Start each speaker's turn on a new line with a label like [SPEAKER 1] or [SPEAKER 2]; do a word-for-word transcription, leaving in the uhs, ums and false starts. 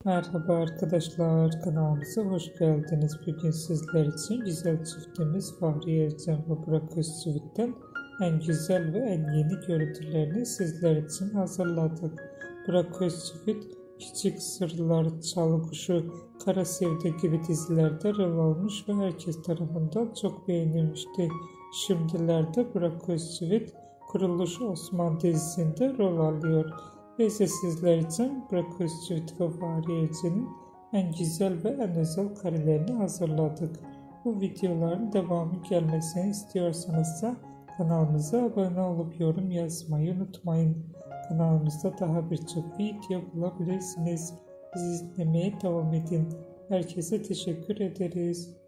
[SPEAKER 1] Merhaba arkadaşlar, kanalımıza hoş geldiniz. Bugün sizler için güzel çiftimiz Fahriye Evcen ve Burak Özçivit'ten en güzel ve en yeni görüntülerini sizler için hazırladık. Burak Özçivit, Küçük Sırlar, Çalı Kuşu, Kara Sevda gibi dizilerde rol almış ve herkes tarafından çok beğenilmişti. Şimdilerde Burak Özçivit, Kuruluş Osman dizisinde rol alıyor. Ve ise sizler için Burak Özçivit ve Fahriye Evcen'in en güzel ve en özel karelerini hazırladık. Bu videoların devamı gelmesini istiyorsanız da kanalımıza abone olup yorum yazmayı unutmayın. Kanalımızda daha birçok video bulabilirsiniz. Bizi izlemeye devam edin. Herkese teşekkür ederiz.